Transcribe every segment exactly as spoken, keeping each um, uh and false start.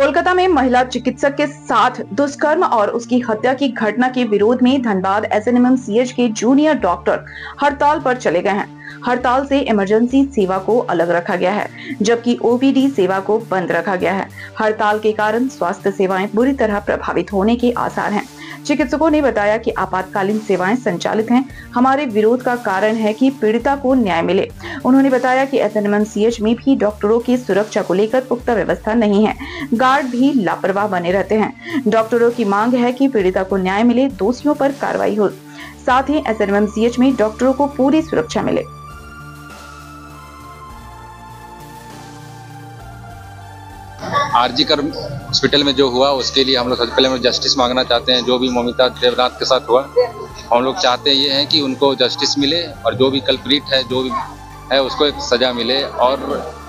कोलकाता में महिला चिकित्सक के साथ दुष्कर्म और उसकी हत्या की घटना के विरोध में Dhanbad S N M M C H के जूनियर डॉक्टर हड़ताल पर चले गए हैं। हड़ताल से इमरजेंसी सेवा को अलग रखा गया है, जबकि ओ पी डी सेवा को बंद रखा गया है। हड़ताल के कारण स्वास्थ्य सेवाएं बुरी तरह प्रभावित होने के आसार हैं। चिकित्सकों ने बताया कि आपातकालीन सेवाएं संचालित हैं। हमारे विरोध का कारण है कि पीड़िता को न्याय मिले। उन्होंने बताया कि S N M M C H में भी डॉक्टरों की सुरक्षा को लेकर पुख्ता व्यवस्था नहीं है। गार्ड भी लापरवाह बने रहते हैं। डॉक्टरों की मांग है कि पीड़िता को न्याय मिले, दोषियों पर कार्रवाई हो। साथ ही S N M M C H में डॉक्टरों को पूरी सुरक्षा मिले। आरजी कर हॉस्पिटल में जो हुआ उसके लिए हम लोग सबसे पहले हम जस्टिस मांगना चाहते हैं। जो भी ममिता देवनाथ के साथ हुआ, हम लोग चाहते हैं ये हैं कि उनको जस्टिस मिले और जो भी कल्प्रिट है, जो भी है, उसको एक सज़ा मिले। और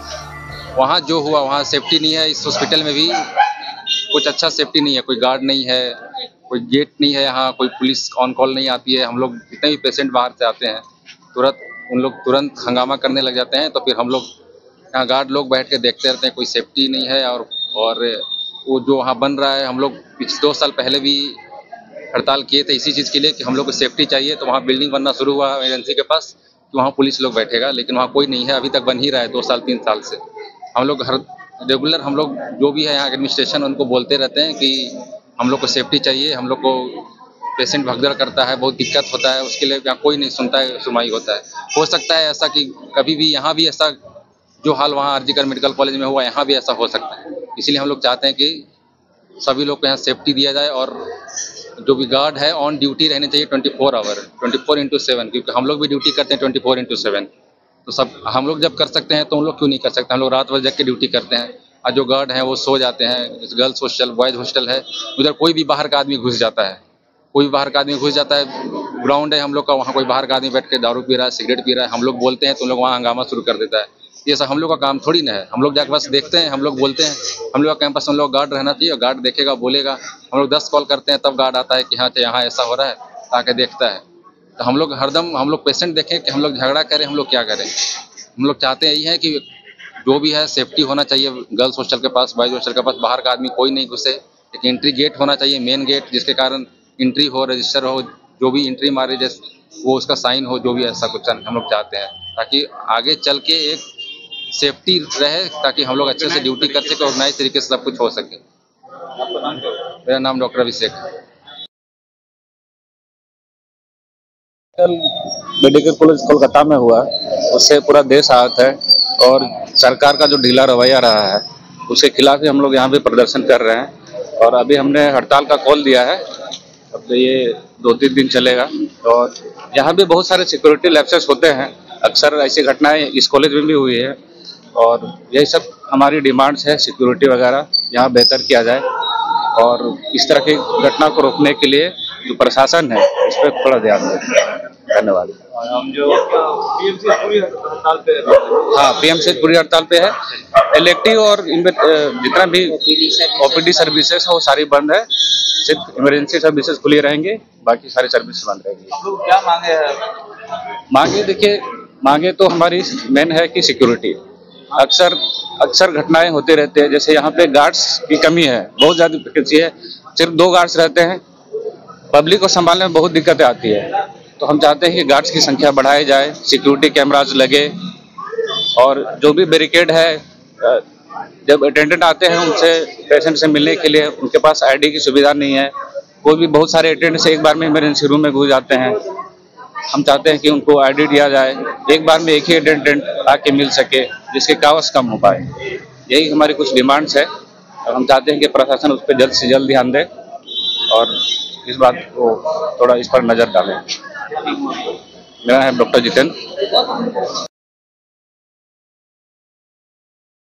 वहाँ जो हुआ वहाँ सेफ्टी नहीं है। इस हॉस्पिटल में भी कुछ अच्छा सेफ्टी नहीं है। कोई गार्ड नहीं है, कोई गेट नहीं है, यहाँ कोई पुलिस ऑन कॉल नहीं आती है। हम लोग जितने भी पेशेंट बाहर से आते हैं तुरंत उन लोग तुरंत हंगामा करने लग जाते हैं। तो फिर हम लोग यहाँ गार्ड लोग बैठ के देखते रहते हैं, कोई सेफ्टी नहीं है। और और वो जो वहाँ बन रहा है, हम लोग पिछले दो साल पहले भी हड़ताल किए थे इसी चीज़ के लिए कि हम लोग को सेफ्टी चाहिए। तो वहाँ बिल्डिंग बनना शुरू हुआ एजेंसी के पास कि वहाँ पुलिस लोग बैठेगा, लेकिन वहाँ कोई नहीं है। अभी तक बन ही रहा है दो साल तीन साल से। हम लोग हर रेगुलर हम लोग जो भी है यहाँ एडमिनिस्ट्रेशन उनको बोलते रहते हैं कि हम लोग को सेफ्टी चाहिए, हम लोग को पेशेंट भगदड़ करता है, बहुत दिक्कत होता है, उसके लिए यहाँ कोई नहीं सुनता है, सुनवाई होता है। हो सकता है ऐसा कि कभी भी यहाँ भी ऐसा जो हाल वहाँ आरजी कर मेडिकल कॉलेज में हुआ, यहाँ भी ऐसा हो सकता है। इसलिए हम लोग चाहते हैं कि सभी लोग को यहाँ सेफ्टी दिया जाए और जो भी गार्ड है ऑन ड्यूटी रहने चाहिए twenty four hour twenty four into seven, क्योंकि हम लोग भी ड्यूटी करते हैं ट्वेंटी फोर इंटू सेवन। तो सब हम लोग जब कर सकते हैं तो उन लोग क्यों नहीं कर सकते। हम लोग रात भर जग के ड्यूटी करते हैं और जो गार्ड हैं वो सो जाते हैं। गर्ल्स हॉस्टल, बॉयज़ हॉस्टल है, उधर कोई भी बाहर का आदमी घुस जाता है, कोई भी बाहर का आदमी घुस जाता है। ग्राउंड है हम लोग का, वहाँ कोई बाहर का आदमी बैठ के दारू पी रहा है, सिगरेट पी रहा है, हम लोग बोलते हैं तो उन लोग वहाँ हंगामा शुरू कर देता है। ये सब हम लोग का काम थोड़ी ना है। हम लोग जाके बस देखते हैं, हम लोग बोलते हैं। हम लोग का कैंपस में लोग गार्ड रहना चाहिए, गार्ड देखेगा, बोलेगा। हम लोग दस कॉल करते हैं तब गार्ड आता है कि हाँ यहाँ ऐसा हो रहा है, आके देखता है। तो हम लोग हरदम हम लोग पेशेंट देखें कि हम लोग झगड़ा करें, हम लोग क्या करें। हम लोग चाहते हैं यही है कि जो भी है सेफ्टी होना चाहिए। गर्ल्स हॉस्टल के पास, बॉयज़ हॉस्टल के पास बाहर का आदमी कोई नहीं घुसे। एक एंट्री गेट होना चाहिए, मेन गेट, जिसके कारण एंट्री हो, रजिस्टर हो, जो भी एंट्री मारे जैसे वो उसका साइन हो, जो भी ऐसा कुछ हम लोग चाहते हैं, ताकि आगे चल के एक सेफ्टी रहे, ताकि हम लोग अच्छे से ड्यूटी कर सके, ऑर्गेनाइज तरीके से सब कुछ हो सके। मेरा नाम डॉक्टर अभिषेक है। मेडिकल कॉलेज कोलकाता में हुआ, उससे पूरा देश आहत है और सरकार का जो ढीला रवैया रहा है उसके खिलाफ ही हम लोग यहाँ पे प्रदर्शन कर रहे हैं। और अभी हमने हड़ताल का कॉल दिया है, अब तो ये दो तीन दिन चलेगा। और यहाँ भी बहुत सारे सिक्योरिटी लैप्सेस होते हैं, अक्सर ऐसी घटनाएं इस कॉलेज में भी हुई है। और यही सब हमारी डिमांड्स है, सिक्योरिटी वगैरह यहाँ बेहतर किया जाए और इस तरह की घटना को रोकने के लिए जो प्रशासन है इस पर थोड़ा ध्यान दें। धन्यवाद। हम जो पीएमसी पूरी हड़ताल पे, हाँ पीएमसी पूरी हड़ताल पे है। इलेक्टिव और जितना भी ओपीडी सर्विसेज है वो सारी बंद है, सिर्फ इमरजेंसी सर्विसेज खुली रहेंगी, बाकी सारी सर्विस बंद रहेगी। आप लोग क्या मांगे हैं? मांगे देखिए, मांगे तो हमारी मेन है कि सिक्योरिटी। अक्सर अक्सर घटनाएं होती रहती है, जैसे यहाँ पे गार्ड्स की कमी है, बहुत ज़्यादा वैकेंसी है, सिर्फ दो गार्ड्स रहते हैं, पब्लिक को संभालने में बहुत दिक्कतें आती है। तो हम चाहते हैं कि गार्ड्स की संख्या बढ़ाई जाए, सिक्योरिटी कैमराज लगे और जो भी बैरिकेड है, जब अटेंडेंट आते हैं उनसे पेशेंट से मिलने के लिए उनके पास आईडी की सुविधा नहीं है। कोई भी बहुत सारे अटेंडेंट एक बार में इमरजेंसी रूम में घुस जाते हैं। हम चाहते हैं कि उनको आईडी दिया जाए, एक बार में एक ही अटेंडेंट आके मिल सके, जिसके कावस कम हो पाए। यही हमारी कुछ डिमांड्स है और हम चाहते हैं कि प्रशासन उस पर जल्द से जल्द ध्यान दे और इस बात को थोड़ा इस पर नज़र डालें। मेरा है डॉक्टर जितेंद्र।